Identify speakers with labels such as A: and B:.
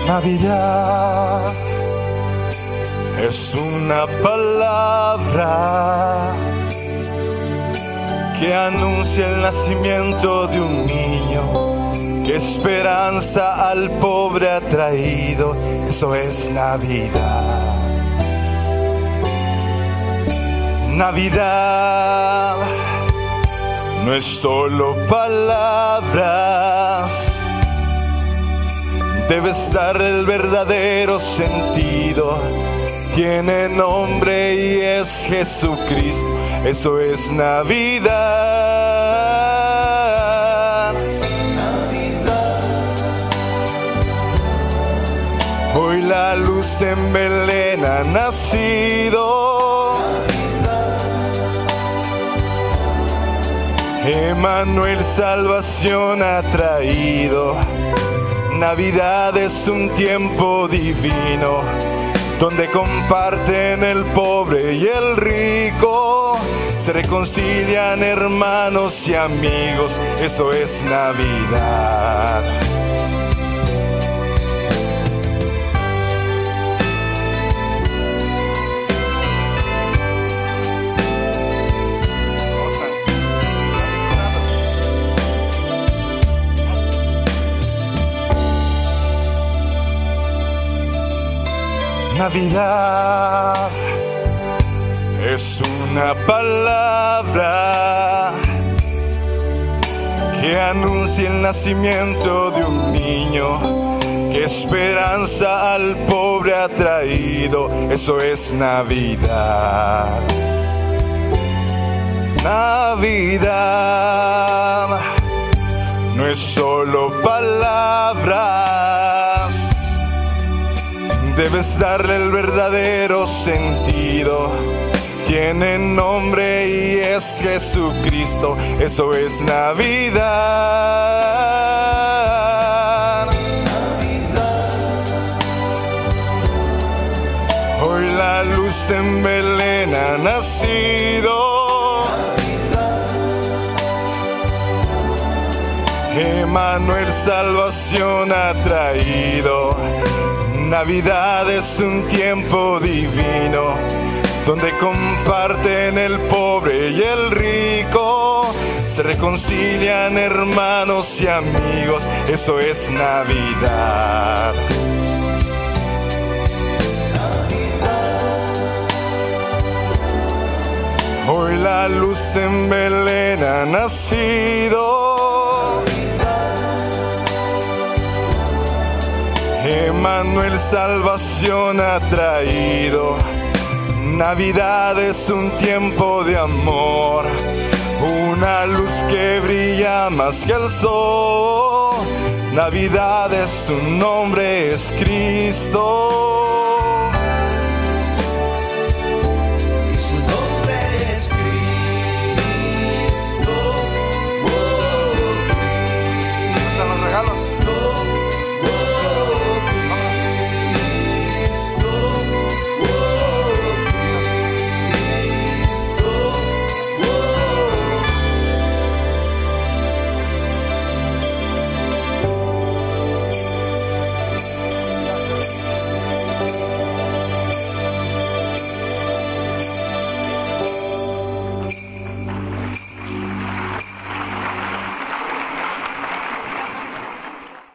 A: Navidad es una palabra que anuncia el nacimiento de un niño, que esperanza al pobre ha traído. Eso es Navidad. Navidad no es solo palabras, debes dar el verdadero sentido. Tiene nombre y es Jesucristo. Eso es Navidad. Navidad. Hoy la luz en Belén ha nacido. Emmanuel salvación ha traído. Navidad es un tiempo divino, donde comparten el pobre y el rico, se reconcilian hermanos y amigos. Eso es Navidad. Navidad es una palabra que anuncia el nacimiento de un niño, que esperanza al pobre ha traído. Eso es Navidad. Navidad no es solo palabras, debes darle el verdadero sentido. Tiene nombre y es Jesucristo. Eso es Navidad. Navidad. Hoy la luz en Belén ha nacido. Emmanuel salvación ha traído. Navidad es un tiempo divino, donde comparten el pobre y el rico, se reconcilian hermanos y amigos. Eso es Navidad. Hoy la luz en Belén ha nacido. Emmanuel salvación ha traído. Navidad es un tiempo de amor, una luz que brilla más que el sol. Navidad es su nombre, es Cristo.